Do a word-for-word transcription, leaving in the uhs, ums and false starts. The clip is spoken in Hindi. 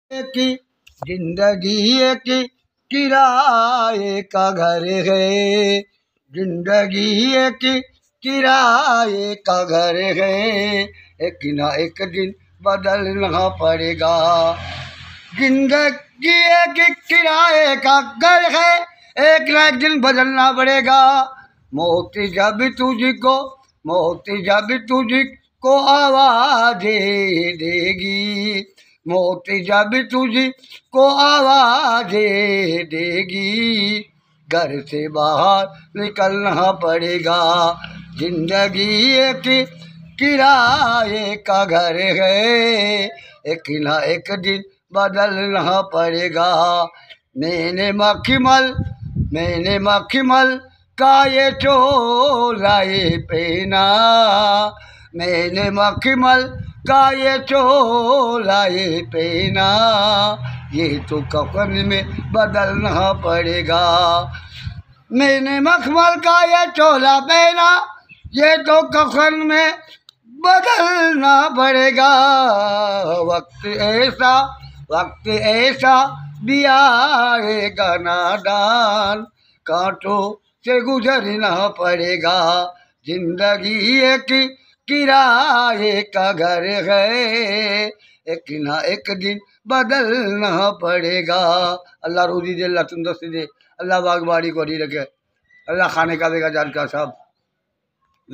की जिंदगी एक किराए का घर है, जिंदगी एक किराए का घर है, एक ना एक दिन बदलना पड़ेगा। जिंदगी एक किराए का घर है, एक ना एक दिन बदलना पड़ेगा। मौत जब तुझको मौत जब तुझको आवाज देगी, मौत जब तुझको आवाज देगी, घर से बाहर निकलना पड़ेगा। जिंदगी एक किराए का घर है, एक ना एक दिन बदलना पड़ेगा। मैंने मखमल मैंने मखमल का ये चोला ये पहना, मैंने मखमल का ये चोला ये पहना, ये तो कफन में बदलना पड़ेगा। मैंने मखमल का ये चोला पहना, ये तो कफन में बदलना पड़ेगा। वक्त ऐसा वक्त ऐसा भी आएगा नादान, कांटों से गुजरना पड़ेगा। जिंदगी एक किराए का घर है, एक ना एक दिन बदलना पड़ेगा। अल्लाह रोजी दे, अल्लाह तंदुरुस्ती दे, अल्लाह बागबाड़ी को नहीं रखे, अल्लाह खाने का देगा जान का सब।